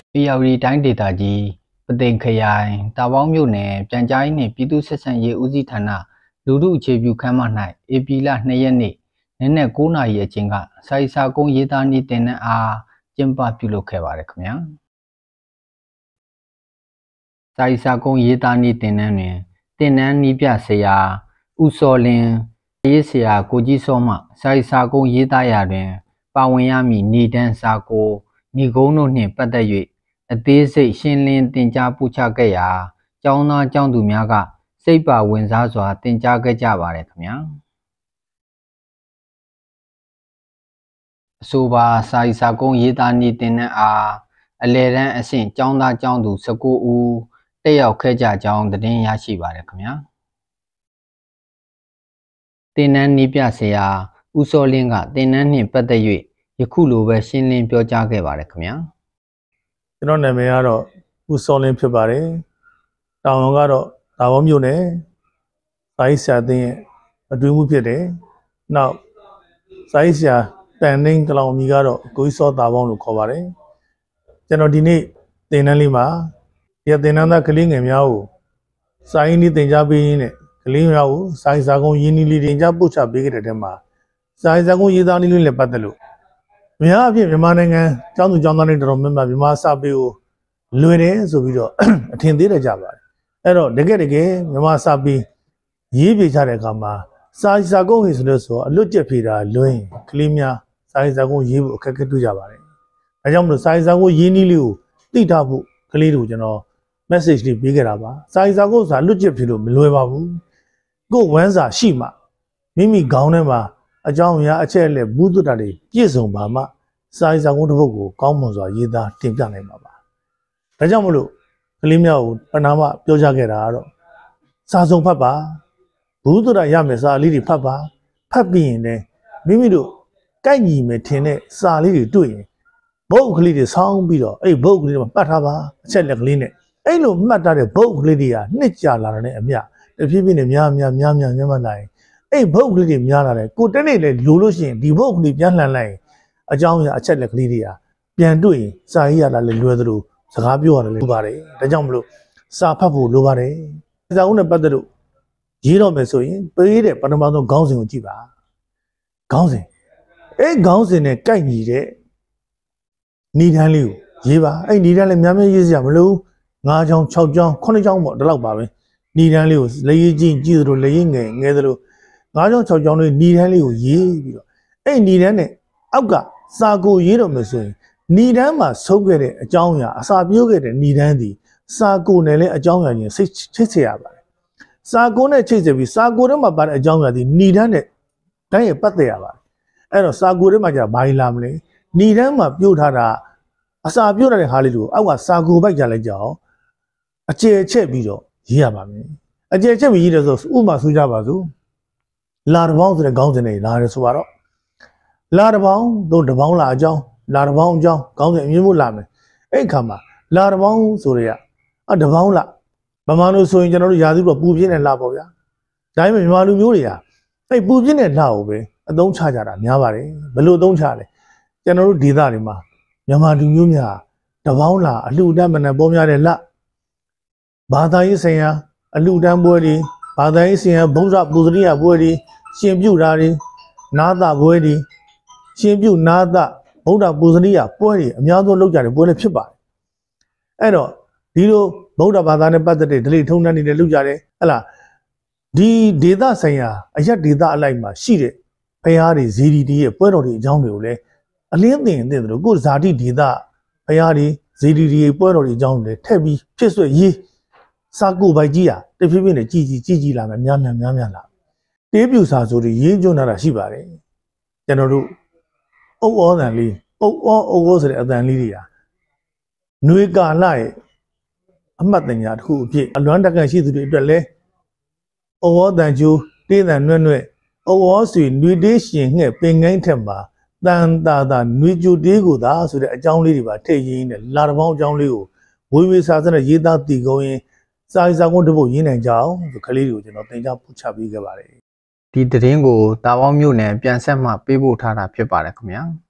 ဧရာဝတီတိုင်းဒေသကြီးပုသိမ်ခရိုင်တာပေါင်းမြို့နယ်ပြန်ကြားရေးနှင့်ပြည်သူ့ဆက်ဆံရေးဦးစီးဌာနလူထုအခြေပြုခန်းမ၌ဧပြီလ2ရက်နေ့နက်နက်9:00 နာရီအချိန်ကစာရေးစာကုန်းရေးသားနည်းသင်တန်းအားကျင်းပပြုလုပ်ခဲ့ပါတယ်ခင်ဗျာစာရေးစာကုန်းရေးသားနည်းသင်တန်းတွင်သင်တန်းနည်းပြဆရာဦးစောလင်းရေးဆရာကိုကြီးစောမှစာရေးစာကုန်းရေးသားရာတွင်ပါဝင်ရမည့်နေတန်းစာကိုဏီကုန်းတို့နှင့်ပတ်သက်၍အသေးစိတ်ရှင်းလင်းသင်ကြားပို့ချခဲ့ရာကျောင်းသားကျောင်းသူများကစိတ်ပါဝင်စားစွာသင်ကြားခဲ့ကြပါတယ်ခင်ဗျာအဆိုပါစာရေးစာကုန်းရေးသားနည်းသင်တန်းအားအလယ်တန်းအဆင့်ကျောင်းသားကျောင်းသူ19ဦးတက်ရောက်ခဲ့ကြကြောင်းသတင်းရရှိပါတယ်ခင်ဗျာသင်တန်းနည်းပြဆရာဦးစောလင်းကသင်တန်းနှင့်ပတ်သက်၍ယခုလိုပဲရှင်းလင်းပြောကြားခဲ့ပါတယ်ခင်ဗျာကျွန်တော်နာမည်ကတော့ဦးစောလင်းဖြစ်ပါတယ်တာဝန်ကတော့တာပေါင်းမြို့နယ်စာရေးဆရာသင်းရဲ့အတွင်းမှုဖြစ်တယ်နောက်စာရေးဆရာတန်နှင်းကလောင်အမည်ကတော့ကိုကြီးစောတာပေါင်းလို့ခေါ်ပါတယ်ကျွန်တော်ဒီနေ့သင်တန်းလေးမှာဒီသင်တန်းသားကလေးငယ်များကိုစာရေးနည်းသင်ကြားပေးရင်းနဲ့ကလေးများကိုစာရေးစာကုန်းရင်းနှီးလေးသင်ကြားပို့ချပေးခဲ့တဲ့ထဲမှာစာရေးစာကုန်းရေးသားနည်းလေးနဲ့ပတ်သက်လို့များအဖြစ်မြန်မာနိုင်ငံကျောင်းသူကျောင်းသားတွေတော်တော်များများမြန်မာစာပေကိုလွယ်တယ်ဆိုပြီးတော့အထင်သေးတယ်ကြပါတယ်အဲ့တော့တကယ်မြန်မာစာပေရေးပြချတဲ့အခါမှာစာရေးစာကုန်းဟိဆိုလို့ဆိုအလွတ်ကျက်ဖြေတာလွင်ကလေးများစာရေးစာကုန်းရေးဖို့အခက်အခဲတွေ့ကြပါတယ်ဒါကြောင့်မလို့စာရေးစာကုန်းရေးနည်းလေးကိုသိထားဖို့ကလေးတို့ကျွန်တော် message လေးပေးခဲ့တာပါစာရေးစာကုန်းဆိုတာအလွတ်ကျက်ဖြေလို့မလွယ်ပါဘူးကိုယ်ဝမ်းစာရှိမှမိမိခေါင်းထဲမှာအကြောင်းအရာအချက်အလက်ဘူးသွတ်တာတွေပြည့်စုံပါမှစာရေးစာကုန်းတစ်ပုဒ်ကိုကောင်းမွန်စွာရေးသားတင်ပြနိုင်မှာပါဒါကြောင့်မလို့ကလေးများကိုပဏာမပြောကြခဲ့တာကတော့စာစုံဖတ်ပါဘူးသွတ်တာရမယ်စာလေးတွေဖတ်ပါဖတ်ပြီးရင်လည်းမိမိတို့ကိုက်ညီမယ်ထင်တဲ့စာလေးတွေတွေ့ရင်ဘုတ်ကလေးတွေဆောင်းပြီးတော့အဲ့ဘုတ်ကလေးတွေမှာပတ်ထားပါအချက်လက်ကလေးနဲ့အဲ့လိုမှတ်ထားတဲ့ဘုတ်ကလေးတွေကနှစ်ကြာလာတဲ့အမျှတဖြည်းဖြည်းနဲ့များလာရင်အဲ့ဘုတ်ကလေးတွေများလာတယ်ကိုတနေ့လေလိုလို့ရှိရင်ဒီဘုတ်ကလေးပြန်လှန်လိုက်ရင်အကြောင်းအရာအချက်လက်ကလေးတွေကပြန်တွေ့ရင်စာရေးရတာလည်းလွယ်သလိုစကားပြောရတယ်လည်းလိုပါတယ်ဒါကြောင့်မလို့စာဖတ်ဖို့လိုပါတယ်စာအုပ်နဲ့ပတ်သက်လို့ရေးတော့မယ်ဆိုရင်ပေးတဲ့ပထမဆုံးခေါင်းစဉ်ကိုကြည့်ပါခေါင်းစဉ်အဲ့ခေါင်းစဉ်နဲ့ကိုက်ညီတဲ့ဏီတန်းလေးကိုရေးပါအဲ့ဏီတန်းလည်းများများရေးစရာမလို5ချောင်း6ချောင်း9ချောင်းပေါ့ဒီလောက်ပါပဲဏီတန်းလေးကိုလက်ရေးကြည့်သလိုလက်ရေးငယ်သလို5ချောင်း6ချောင်းလေးဏီတန်းလေးကိုရေးပြီးတော့အဲ့ဏီတန်းနဲ့အောက်ကစာကိုရေးတော့မယ်ဆိုရင်ဏီတန်းမှာဆုံးခဲ့တဲ့အကြောင်းအရာအစာပြိုးခဲ့တဲ့ဏီတန်းဒီစာကိုနဲ့လည်းအကြောင်းအရာချင်းချိတ်ဆက်ရပါတယ်စာကိုနဲ့ချိတ်ဆက်ပြီးစာကိုထဲမှာပါတဲ့အကြောင်းအရာဒီဏီတန်းနဲ့တိုင်းရပတ်သက်ရပါတယ်အဲ့တော့စာကိုထဲမှာじゃဘာလာမလဲဏီတန်းမှာပြိုးထားတာအစာပြိုးတဲ့ဟာလေးတွေကိုအောက်ကစာကိုပိုက်ကြလိုက်ကြအောင်အကျယ်ချက်ပြီးတော့ရေးရပါမယ်အကျယ်ချက်ပြီးရေးတယ်ဆိုဥပမာဆိုကြပါစို့လာတပေါင်းဆိုတဲ့ခေါင်းစဉ်နဲ့လာတယ်ဆိုတော့လာတပေါင်းတို့တပေါင်းလာအကြောင်းလာတပေါင်းအကြောင်းခေါင်းစဉ်အမျိုးမျိုးလာမယ်အဲ့ခါမှာလာတပေါင်းဆိုရတပေါင်းလာမမတို့ဆိုရင်ကျွန်တော်တို့ရာသီတော့ပူပြင်းတဲ့လှပေါ့ဗျာဒါပေမဲ့မြန်မာလူမျိုးတွေကအဲ့ပူပြင်းတဲ့လှကိုပဲအသုံးချကြတာများပါတယ်ဘယ်လိုအသုံးချလဲကျွန်တော်တို့ဒေသတွေမှာမြန်မာလူမျိုးများတပေါင်းလာအလှူဒန်းမနဲ့ပေါ်များတဲ့လှဘာသာရေးဆိုင်ရာအလှူဒန်းပွဲတွေဘာသာရေးဆိုင်ရာဘုန်းစပူဇရိယပွဲတွေရှင်ပြုတာတွေနာသပွဲတွေရှင်ပြုနာသဗုဒ္ဓပူဇရိယပွဲတွေအများဆုံးလုပ်ကြတဲ့ပွဲလည်းဖြစ်ပါတယ်အဲ့တော့ဒီလိုဗုဒ္ဓဘာသာနဲ့ပတ်သက်တဲ့ဒလိထုံးတန်းတွေလုပ်ကြတယ်ဟဲ့လားဒီဒေသဆိုင်ရာအရက်ဒေသအလိုက်မှာရှိတဲ့ဘုရားတွေဇီဒီတီရဲ့ပွဲတော်တွေအကြောင်းတွေကိုလည်းအလင်းသင်တယ်လို့ကိုယ်ဇာတိဒေသဘုရားတွေဇီဒီတီရဲ့ပွဲတော်တွေအကြောင်းတွေထည့်ပြီးဖြစ်ဆွဲရေးစာကိုပိုက်ကြီးတဖြည်းဖြည်းနဲ့ကြည်လာမယ်များလာတေးပြူစာဆိုတွေရေးကျွန်းတာရှိပါတယ်ကျွန်တော်တို့အုပ်ဩတန်လေးအုပ်ဩဆိုတဲ့အတန်လေးတွေຫນွေကာလရဲ့အမှတ်တညာတစ်ခုအဖြစ်အလွမ်းတက်ကန့်ရှိသူတွေအတွက်လဲအုပ်ဩတန်ကျိုးတေးတန်နွဲ့အုပ်ဩဆွေຫນွေတေးရှင်ငှဲ့ပင်ငိုင်းထက်မှာတန်တာຫນွေကျိုးတေးကိုသာဆိုတဲ့အကြောင်းလေးတွေပါထည့်ရင်းနဲ့လာတပေါင်းအကြောင်းလေးကိုဝေစာစနဲ့ရေးသားတည်ကုန်းရင်စာရေးစာကုန်းတစ်ပုဒ်ရေးနိုင်ကြအောင်ဒီကလေးတွေကိုကျွန်တော်သင်ကြားပို့ချပေးခဲ့ပါတယ်ဒီသတင်းကိုတာပေါင်းမြို့နယ်ပြန်ဆက်မှပေးပို့ထားတာဖြစ်ပါတယ်ခင်ဗျာ